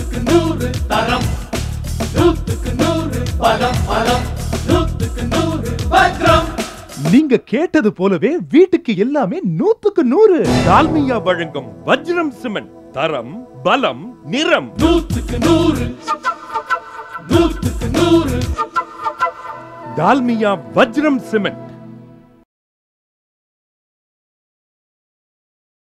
நூத்துக்கு நூறு தரம், நூத்துக்கு நூறு பலம் பலம், நூத்துக்கு நூறு வஜ்ரம். நீங்க கேட்டது போலவே வீட்டுக்கு எல்லாமே 100க்கு 100. டால்மியா வழங்கும் வஜ்ரம் சிமெண்ட், தரம் பலம் நிறம். நூத்துக்கு நூறு, நூத்துக்கு நூறு. டால்மியா வஜ்ரம் சிமெண்ட்.